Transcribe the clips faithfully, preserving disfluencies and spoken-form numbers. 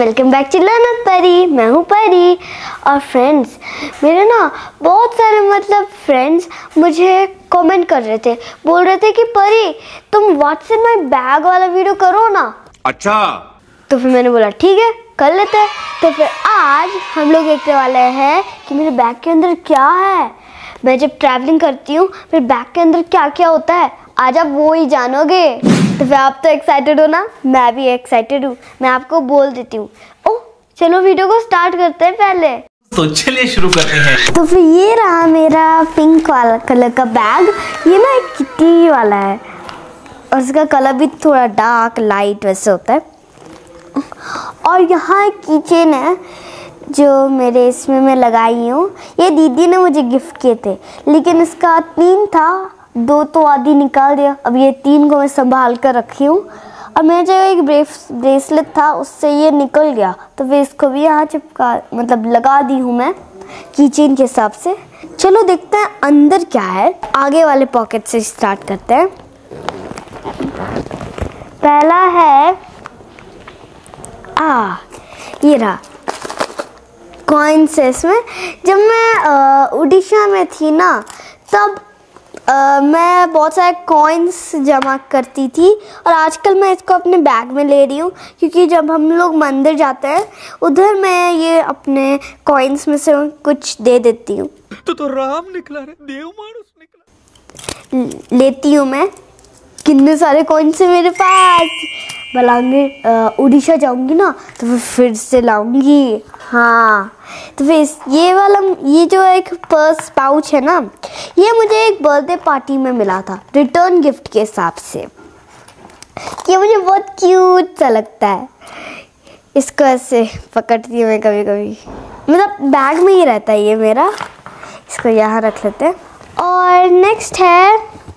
Welcome back to learn with Pari. मैं हूँ परी। और फ्रेंड्स, मेरे ना बहुत सारे मतलब फ्रेंड्स मुझे कमेंट कर रहे थे, बोल रहे थे कि परी तुम व्हाट्स इन माय बैग वाला वीडियो करो ना। अच्छा, तो फिर मैंने बोला ठीक है कर लेते हैं। तो फिर आज हम लोग देखने वाले हैं कि मेरे बैग के अंदर क्या है। मैं जब ट्रैवलिंग करती हूँ फिर बैग के अंदर क्या क्या होता है आज आप वो ही जानोगे। तो फिर आप तो एक्साइटेड हो ना, मैं भी एक्साइटेड हूँ। मैं आपको बोल देती हूँ। ओह चलो वीडियो को स्टार्ट करते हैं पहले। तो चलिए शुरू करते हैं। तो फिर ये रहा मेरा पिंक वाला कलर का बैग। ये ना एक किटी वाला है और इसका कलर भी थोड़ा डार्क लाइट वैसे होता है। और यहाँ एक कीचेन है जो मेरे इसमें मैं लगाई हूँ। ये दीदी ने मुझे गिफ्ट किए थे, लेकिन इसका तीन था, दो तो आधी निकाल दिया। अब ये तीन को मैं संभाल कर रखी हूँ। और मेरा जो एक ब्रेस ब्रेसलेट था उससे ये निकल गया, तो फिर इसको भी यहाँ चिपका मतलब लगा दी हूँ मैं कीचेन के हिसाब से। चलो देखते हैं अंदर क्या है। आगे वाले पॉकेट से स्टार्ट करते हैं। पहला है आ ये रहा कॉइन्स है इसमें। जब मैं उड़ीसा में थी ना तब Uh, मैं बहुत सारे कॉइन्स जमा करती थी और आजकल मैं इसको अपने बैग में ले रही हूँ, क्योंकि जब हम लोग मंदिर जाते हैं उधर मैं ये अपने कॉइन्स में से कुछ दे देती हूँ। तो तो राम निकला रे, देव मानुस निकला। लेती हूँ मैं। कितने सारे कॉइन्स है मेरे पास। बलांगे उड़ीसा जाऊंगी ना तो फिर फिर से लाऊंगी। हाँ तो फिर ये वाला ये जो एक पर्स पाउच है ना, ये मुझे एक बर्थडे पार्टी में मिला था रिटर्न गिफ्ट के हिसाब से। ये मुझे बहुत क्यूट सा लगता है। इसको ऐसे पकड़ती हूँ मैं कभी कभी, मतलब बैग में ही रहता है ये मेरा। इसको यहाँ रख लेते हैं। और नेक्स्ट है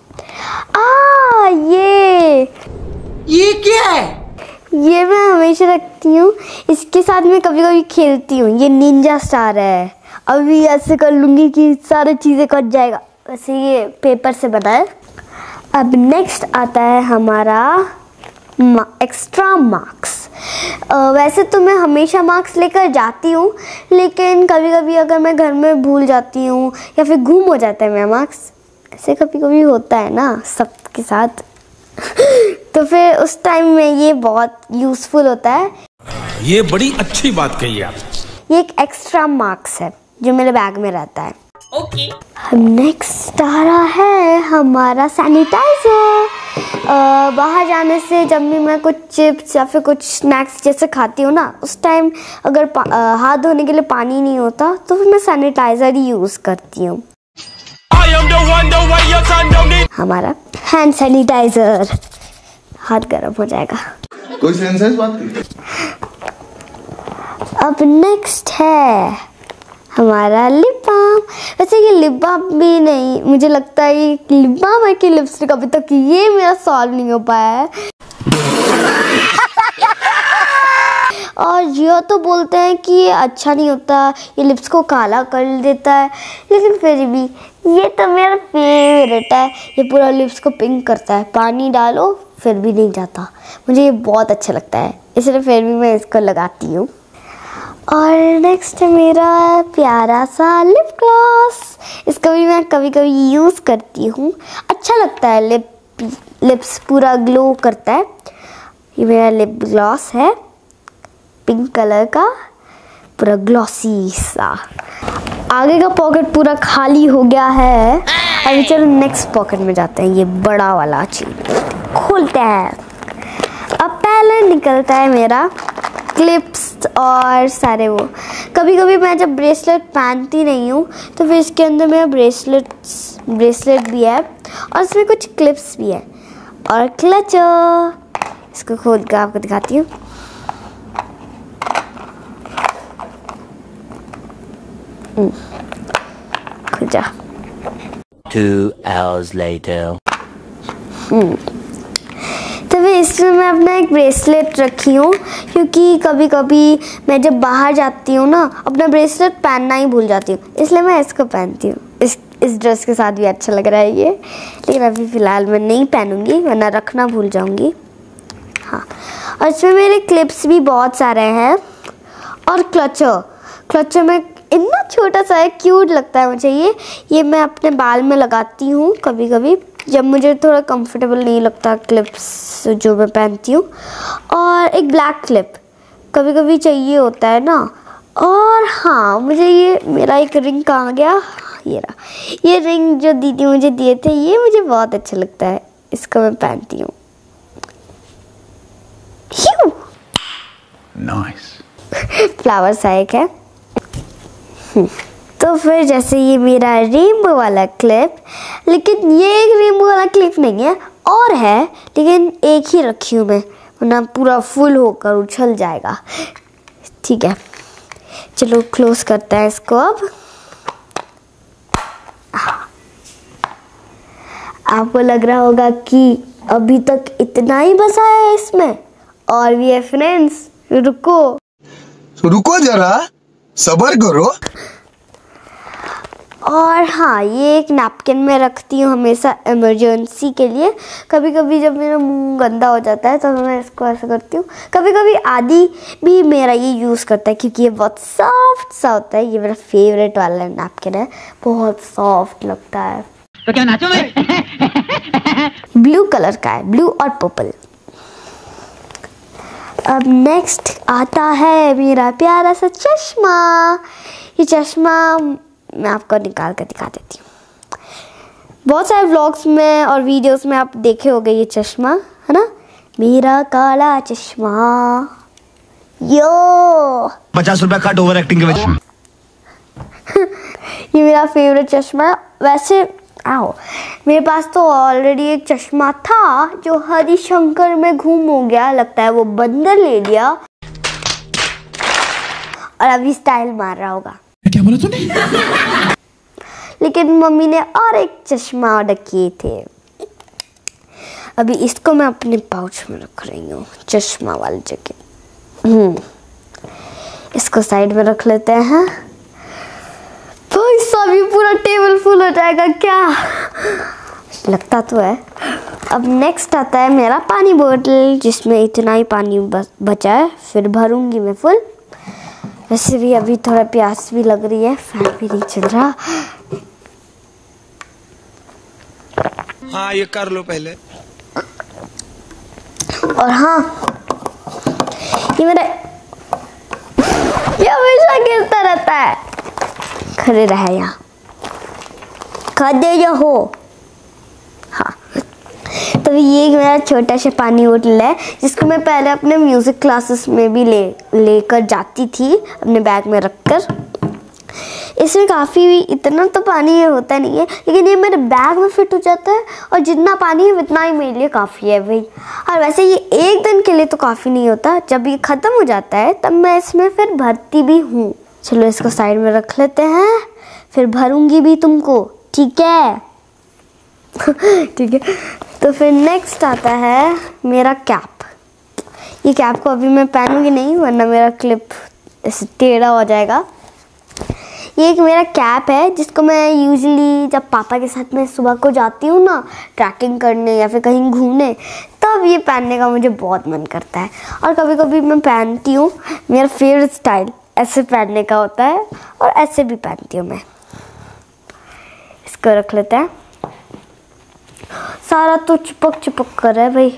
आ ये ये क्या है? ये मैं हमेशा रखती हूँ। इसके साथ मैं कभी कभी खेलती हूँ। ये निंजा स्टार है। अभी ऐसे कर लूँगी कि सारी चीज़ें कट जाएगा। वैसे ये पेपर से बना है। अब नेक्स्ट आता है हमारा मा, एक्स्ट्रा मार्क्स। वैसे तो मैं हमेशा मार्क्स लेकर जाती हूँ, लेकिन कभी कभी अगर मैं घर में भूल जाती हूँ या फिर गुम हो जाता है मेरा मार्क्स, ऐसे कभी कभी होता है ना सबके साथ तो फिर उस टाइम में ये बहुत यूज़फुल होता है। ये बड़ी अच्छी बात कही आप। ये एक एक्स्ट्रा मार्क्स है जो मेरे बैग में रहता है। ओके। नेक्स्ट आ रहा है हमारा सैनिटाइजर। बाहर जाने से जब भी मैं कुछ चिप्स या फिर कुछ स्नैक्स जैसे खाती हूँ ना, उस टाइम अगर आ, हाथ धोने के लिए पानी नहीं होता तो फिर मैं सैनिटाइजर ही यूज़ करती हूँ। हमारा हैंड सैनिटाइजर। हाथ गर्म हो जाएगा। कोई सेंस बात की? अब नेक्स्ट है हमारा लिप बाम। वैसे ये लिप बाम भी नहीं, मुझे लगता है ये लिप बाम है कि लिपस्टिक, अभी तक ये मेरा सॉल्व नहीं हो पाया है। और ये तो बोलते हैं कि ये अच्छा नहीं होता, ये लिप्स को काला कर देता है, लेकिन फिर भी ये तो मेरा फेवरेट है। ये पूरा लिप्स को पिंक करता है। पानी डालो फिर भी नहीं जाता। मुझे ये बहुत अच्छा लगता है, इसलिए फिर भी मैं इसको लगाती हूँ। और नेक्स्ट है मेरा प्यारा सा लिप ग्लॉस। इसको भी मैं कभी कभी यूज़ करती हूँ। अच्छा लगता है, लिप लिप्स पूरा ग्लो करता है। ये मेरा लिप ग्लॉस है पिंक कलर का, पूरा ग्लॉसी सा। आगे का पॉकेट पूरा खाली हो गया है। अभी चलो नेक्स्ट पॉकेट में जाते हैं। ये बड़ा वाला चीज खोलते हैं। अब पहले निकलता है मेरा क्लिप्स और सारे वो। कभी कभी मैं जब ब्रेसलेट पहनती नहीं हूँ तो फिर इसके अंदर मेरा ब्रेसलेट ब्रेसलेट भी है और इसमें कुछ क्लिप्स भी है और क्लचर। इसको खोल कर आपको दिखाती हूँ। खुल जा। Two hours later. तो फिर इसमें मैं अपना एक ब्रेसलेट रखी हूँ, क्योंकि कभी कभी मैं जब बाहर जाती हूँ ना अपना ब्रेसलेट पहनना ही भूल जाती हूँ, इसलिए मैं इसको पहनती हूँ। इस इस ड्रेस के साथ भी अच्छा लग रहा है ये, लेकिन अभी फ़िलहाल मैं नहीं पहनूँगी वरना रखना भूल जाऊँगी। हाँ, और इसमें मेरे क्लिप्स भी बहुत सारे हैं। और क्लचर क्लचर में इतना छोटा सा है, क्यूट लगता है मुझे ये ये मैं अपने बाल में लगाती हूँ कभी कभी जब मुझे थोड़ा कंफर्टेबल नहीं लगता क्लिप्स जो मैं पहनती हूँ। और एक ब्लैक क्लिप कभी कभी चाहिए होता है ना। और हाँ, मुझे ये मेरा एक रिंग कहाँ गया, ये रहा। ये रिंग जो दीदी मुझे दिए थे ये मुझे बहुत अच्छा लगता है, इसको मैं पहनती हूँ। नाइस। फ्लावर सा एक है। तो फिर जैसे ये मेरा रेनबो वाला क्लिप, लेकिन ये एक रेनबो वाला क्लिप नहीं है और है, लेकिन एक ही रखी हूँ मैं, वरना पूरा फुल होकर उछल जाएगा। ठीक है, चलो क्लोज करते हैं इसको। अब आपको लग रहा होगा कि अभी तक इतना ही बचा है इसमें, और भी है फ्रेंड्स, रुको रुको जरा, सब्र करो। और हाँ, ये एक नैपकिन में रखती हूँ हमेशा इमरजेंसी के लिए। कभी कभी जब मेरा मुंह गंदा हो जाता है तो मैं इसको ऐसा करती हूँ। कभी कभी आदि भी मेरा ये यूज़ करता है क्योंकि ये बहुत सॉफ्ट सा होता है। ये मेरा फेवरेट वाला नैपकिन है, बहुत सॉफ्ट लगता है। तो क्या नाचो मैं? ब्लू कलर का है, ब्लू और पर्पल। अब नेक्स्ट आता है मेरा प्यारा सा चश्मा। ये चश्मा मैं आपको निकाल कर दिखा देती हूँ। बहुत सारे व्लॉग्स में और वीडियोस में आप देखे होंगे ये चश्मा, है ना, मेरा काला चश्मा। यो पचास रुपया कट ओवर एक्टिंग के वजह। ये मेरा फेवरेट चश्मा है। वैसे आओ, मेरे पास तो ऑलरेडी एक चश्मा था जो हरिशंकर में घूम हो गया, लगता है वो बंदर ले लिया और अभी स्टाइल मार रहा होगा। क्या बोला तूने? लेकिन मम्मी ने और एक चश्मा ऑर्डर किए थे। अभी इसको मैं अपने पाउच में रख रही हूँ, चश्मा वाली जगह। हम्म इसको साइड में रख लेते हैं। तो इसका भी पूरा टेबल फुल हो जाएगा क्या? लगता तो है। अब नेक्स्ट आता है मेरा पानी बोतल, जिसमें इतना ही पानी बचा है, फिर भरूंगी मैं फुल। वैसे भी अभी थोड़ा प्यास भी लग रही है, फैन भी नहीं चल रहा। हाँ, ये कर लो पहले। और हाँ, ये मेरा ये हमेशा गिरता रहता है। खड़े रहे यहाँ, खड़े जो हो। हाँ, तो ये मेरा छोटा सा पानी बोतल है, जिसको मैं पहले अपने म्यूजिक क्लासेस में भी ले लेकर जाती थी, अपने बैग में रखकर। इसमें काफ़ी भी इतना तो पानी होता नहीं है, लेकिन ये मेरे बैग में फिट हो जाता है और जितना पानी है उतना ही मेरे लिए काफ़ी है भाई। और वैसे ये एक दिन के लिए तो काफ़ी नहीं होता, जब ये ख़त्म हो जाता है तब मैं इसमें फिर भरती भी हूँ। चलो इसको साइड में रख लेते हैं, फिर भरूंगी भी तुमको, ठीक है? ठीक है। तो फिर नेक्स्ट आता है मेरा कैप। ये कैप को अभी मैं पहनूंगी नहीं, वरना मेरा क्लिप ऐसे टेढ़ा हो जाएगा। ये एक मेरा कैप है, जिसको मैं यूजुअली जब पापा के साथ मैं सुबह को जाती हूँ ना ट्रैकिंग करने या फिर कहीं घूमने, तब ये पहनने का मुझे बहुत मन करता है। और कभी कभी मैं पहनती हूँ। मेरा फेवरेट स्टाइल ऐसे पहनने का होता है, और ऐसे भी पहनती हूँ मैं। इसको रख लेते हैं। सारा तो चिपक चिपक कर है भाई।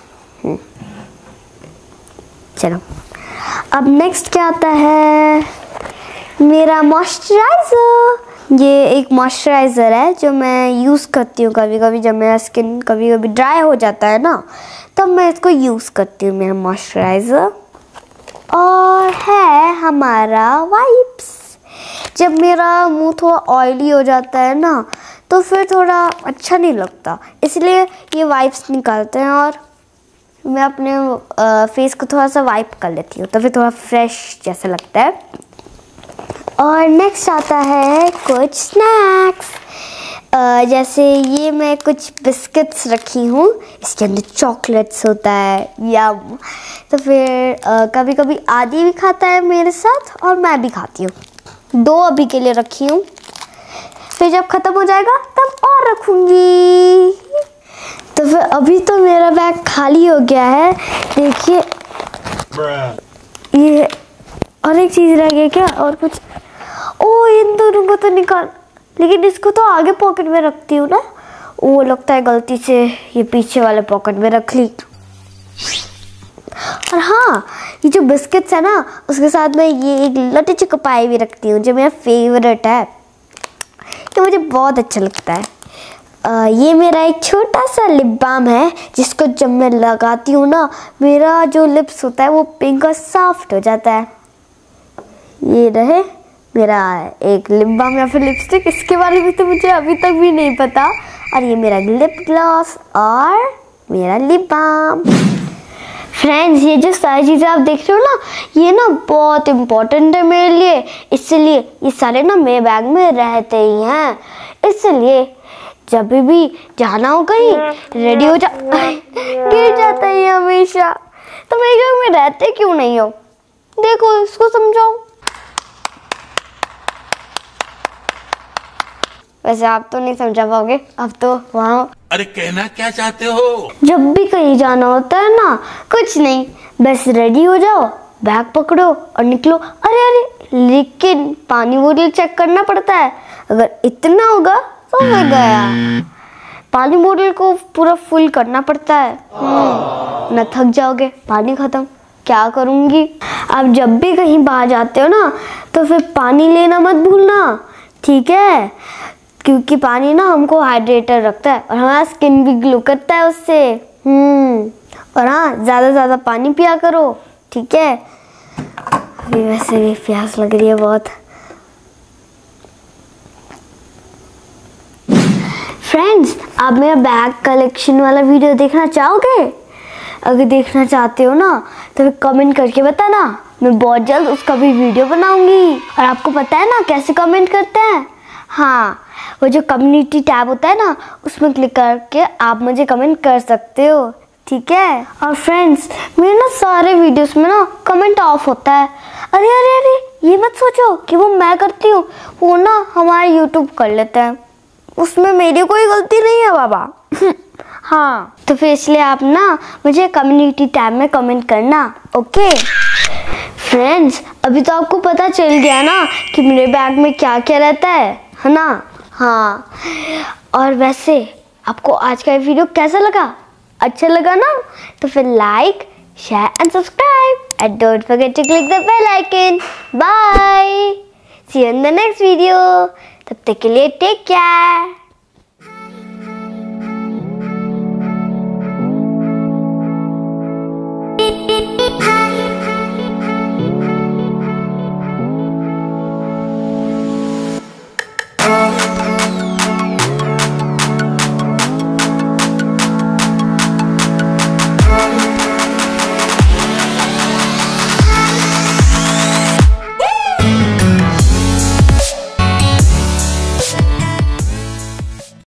चलो, अब नेक्स्ट क्या आता है? मेरा मॉइस्चराइज़र। ये एक मॉइस्चराइज़र है जो मैं यूज़ करती हूँ कभी कभी, जब मेरा स्किन कभी कभी ड्राई हो जाता है ना, तब मैं इसको यूज़ करती हूँ, मेरा मॉइस्चराइज़र। और है हमारा वाइप्स। जब मेरा मुंह थोड़ा ऑयली हो जाता है ना, तो फिर थोड़ा अच्छा नहीं लगता, इसलिए ये वाइप्स निकालते हैं और मैं अपने आ, फेस को थोड़ा सा वाइप कर लेती हूँ, तो फिर थोड़ा फ्रेश जैसा लगता है। और नेक्स्ट आता है कुछ स्नैक्स। जैसे ये मैं कुछ बिस्किट्स रखी हूँ, इसके अंदर चॉकलेट्स होता है, यम। तो फिर आ, कभी कभी आदि भी खाता है मेरे साथ और मैं भी खाती हूँ। दो अभी के लिए रखी हूँ, फिर जब ख़त्म हो जाएगा तब और रखूँगी। तो फिर अभी तो मेरा बैग खाली हो गया है, देखिए ये। और एक चीज़ रह गई क्या? और कुछ? ओ इन दोनों को तो निकाल, लेकिन इसको तो आगे पॉकेट में रखती हूँ ना। वो लगता है गलती से ये पीछे वाले पॉकेट में रख ली। और हाँ, ये जो बिस्किट्स है ना, उसके साथ में ये एक लट्टी चिकपाई भी रखती हूँ जो मेरा फेवरेट है। ये मुझे बहुत अच्छा लगता है। आ, ये मेरा एक छोटा सा लिप बाम है जिसको जब मैं लगाती हूँ ना, मेरा जो लिप्स होता है वो पिंक और सॉफ्ट हो जाता है। ये रहे मेरा एक लिप बाम या फिर लिपस्टिक, इसके बारे में तो मुझे अभी तक भी नहीं पता। और ये मेरा लिप ग्लॉस और मेरा लिप बाम। फ्रेंड्स, ये जो सारी चीज़ें आप देख रहे हो ना, ये ना बहुत इम्पोर्टेंट है मेरे लिए, इसलिए ये सारे ना मेरे बैग में रहते ही हैं। इसलिए जब भी जाना हो कहीं, रेडी हो जा गिर जाता है ये हमेशा। तो मेरे घर में रहते क्यों नहीं हो? देखो, इसको समझाओ। वैसे आप तो नहीं समझा पाओगे, अब तो वहाँ। अरे कहना क्या चाहते हो? जब भी कहीं जाना होता है ना, कुछ नहीं, बस रेडी हो जाओ, बैग पकड़ो और निकलो। अरे अरे, लेकिन पानी बोतल चेक करना पड़ता है। अगर इतना होगा तो हो गया। पानी बोतल को पूरा फुल करना पड़ता है, न थक जाओगे, पानी खत्म, क्या करूँगी। आप जब भी कहीं बाहर जाते हो ना, तो फिर पानी लेना मत भूलना, ठीक है? क्योंकि पानी ना हमको हाइड्रेटेड रखता है और हमारा स्किन भी ग्लो करता है उससे। हम्म और हाँ, ज़्यादा ज़्यादा पानी पिया करो, ठीक है? अभी वैसे भी प्यास लग रही है बहुत। फ्रेंड्स, आप मेरा बैग कलेक्शन वाला वीडियो देखना चाहोगे? अगर देखना चाहते हो ना तो फिर कमेंट करके बताना, मैं बहुत जल्द उसका भी वीडियो बनाऊंगी। और आपको पता है ना कैसे कमेंट करते हैं? हाँ, वो जो कम्युनिटी टैब होता है ना, उसमें क्लिक करके आप मुझे कमेंट कर सकते हो, ठीक है? और फ्रेंड्स, मेरे ना सारे वीडियोस में ना कमेंट ऑफ होता है। अरे अरे अरे, ये मत सोचो कि वो मैं करती हूँ, वो ना हमारा यूट्यूब कर लेता है, उसमें मेरी कोई गलती नहीं है बाबा। हाँ, तो फिर इसलिए आप ना मुझे कम्युनिटी टैब में कमेंट करना, ओके? फ्रेंड्स, अभी तो आपको पता चल गया ना कि मेरे बैग में क्या क्या रहता है, है ना? हाँ, और वैसे आपको आज का वीडियो कैसा लगा? अच्छा लगा ना? तो फिर like, share and subscribe and don't forget to click the bell icon. Bye, see you in the next video. तब तक के लिए टेक केयर।